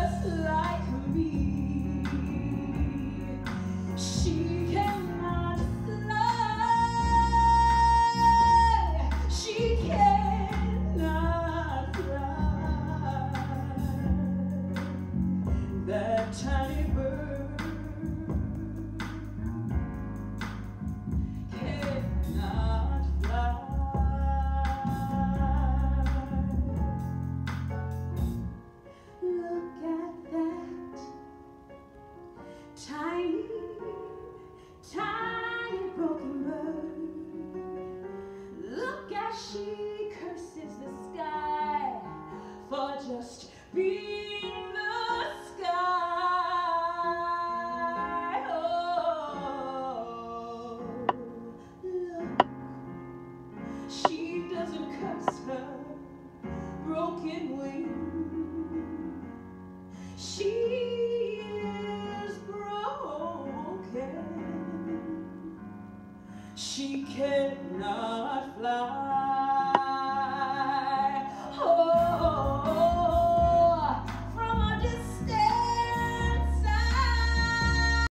just like me. She cannot fly. She cannot fly. That tiny bird cannot fly. Look at that tiny, tiny broken bird. Look as she curses the sky for just being the sky. Oh, look, she doesn't curse her broken wing. She is broken. She cannot fly.